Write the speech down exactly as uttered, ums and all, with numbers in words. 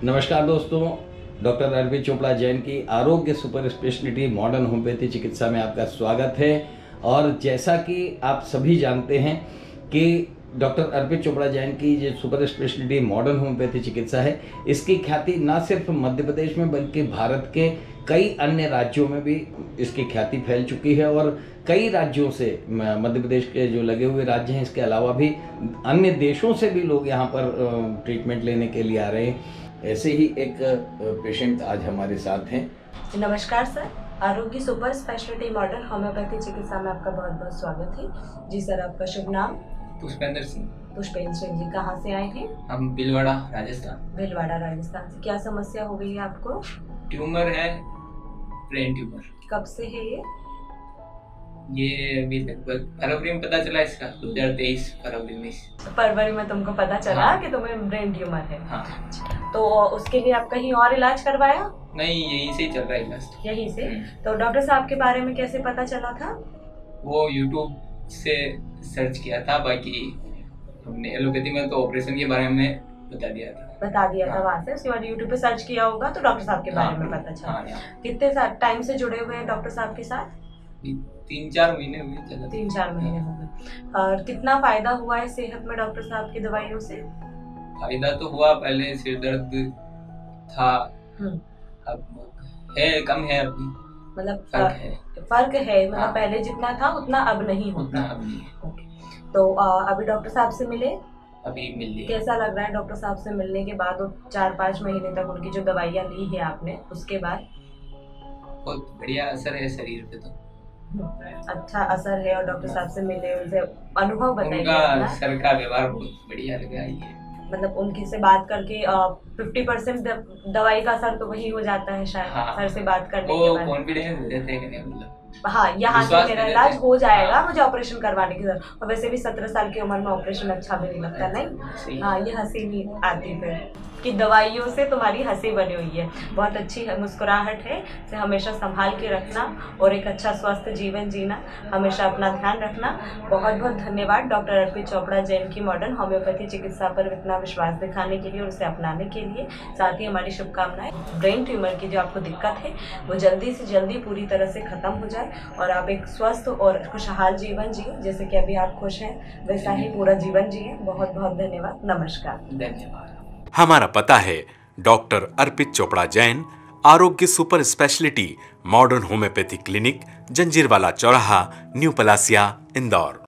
नमस्कार दोस्तों, डॉक्टर अर्पित चोपड़ा जैन की आरोग्य सुपर स्पेशलिटी मॉडर्न होम्योपैथी चिकित्सा में आपका स्वागत है। और जैसा कि आप सभी जानते हैं कि डॉक्टर अर्पित चोपड़ा जैन की जो सुपर स्पेशलिटी मॉडर्न होम्योपैथी चिकित्सा है, इसकी ख्याति न सिर्फ मध्य प्रदेश में बल्कि भारत के कई अन्य राज्यों में भी इसकी ख्याति फैल चुकी है। और कई राज्यों से, मध्य प्रदेश के जो लगे हुए राज्य हैं, इसके अलावा भी अन्य देशों से भी लोग यहाँ पर ट्रीटमेंट लेने के लिए आ रहे हैं। ऐसे ही एक पेशेंट आज हमारे साथ हैं। नमस्कार सर, आरोग्य सुपर स्पेशलिटी मॉडर्न होम्योपैथी चिकित्सा में आपका बहुत बहुत स्वागत है। जी सर, आपका शुभ नाम? पुष्पेंद्र सिंह। पुष्पेंद्र सिंह जी, कहाँ से आए हैं? हम भीलवाड़ा राजस्थान। भीलवाड़ा राजस्थान से। क्या समस्या हो गई है आपको? ट्यूमर है, ब्रेन ट्यूमर। कब से है ये? ये अभी लगभग फरवरी में पता चला इसका, दो हजार तेईस फरवरी में। फरवरी में तुमको पता चला? हाँ। कि तुम्हें ब्रेन ट्यूमर है। हाँ। तो उसके लिए आप कहीं और इलाज करवाया? नहीं, यहीं से ही चल रहा है इलाज। यहीं से? तो डॉक्टर साहब के बारे में कैसे पता चला था? वो यूट्यूब से सर्च किया था, बाकी हमने एलोपैथी में तो ऑपरेशन के बारे में बता दिया था। बता दिया था वहाँ से। उसके बाद यूट्यूब पे सर्च किया होगा तो डॉक्टर साहब के बारे में पता चला। कितने टाइम से जुड़े हुए हैं डॉक्टर साहब के साथ? तीन चार महीने हुए। चला तीन चार महीने हो गए। और कितना फायदा हुआ है सेहत में डॉक्टर साहब की दवाइयों से? फायदा तो हुआ, पहले सिर दर्द था, अब है कम है, अभी मतलब फर्क है। फर्क है मतलब हाँ। पहले जितना था उतना अब नहीं होता। उतना अब नहीं। तो आ, अभी डॉक्टर साहब से मिले? अभी मिल लिया। कैसा लग रहा है डॉक्टर साहब से मिलने के बाद? और चार पाँच महीने तक उनकी जो दवाइयाँ ली है आपने, उसके बाद? बहुत बढ़िया असर है शरीर पे। तो अच्छा असर है। और डॉक्टर साहब से मिले, उनसे अनुभव बताइए। उनका सर का व्यवहार बहुत बढ़िया लगा है। मतलब उनकी से बात करके फिफ्टी परसेंट दवाई का असर तो वही हो जाता है शायद। हाँ। सर से बात करने के बाद कॉन्फिडेंस देते हैं कि मतलब हाँ, यहाँ से मेरा इलाज हो जाएगा। हाँ। मुझे ऑपरेशन करवाने की जरूरत। और वैसे भी सत्रह साल की उम्र में ऑपरेशन अच्छा भी नहीं लगता। नहीं हाँ, ये हंसी नहीं आती फिर कि दवाइयों से तुम्हारी हंसी बनी हुई है। बहुत अच्छी मुस्कुराहट है, इसे हमेशा संभाल के रखना और एक अच्छा स्वस्थ जीवन जीना, हमेशा अपना ध्यान रखना। बहुत बहुत धन्यवाद डॉक्टर अर्पित चोपड़ा जैन की मॉडर्न होम्योपैथी चिकित्सा पर इतना विश्वास दिखाने के लिए और उसे अपनाने के लिए। साथ ही हमारी शुभकामनाएं ब्रेन ट्यूमर की जो आपको दिक्कत है वो जल्दी से जल्दी पूरी तरह से खत्म हो जाए और आप एक स्वस्थ और खुशहाल जीवन जिए। जैसे कि अभी आप खुश हैं वैसा ही पूरा जीवन जिए। बहुत बहुत धन्यवाद। नमस्कार। धन्यवाद। हमारा पता है डॉक्टर अर्पित Chopra Jain, Arogya super speciality modern homeopathy clinic, Janjirwala चौराहा, न्यू पलासिया, इंदौर।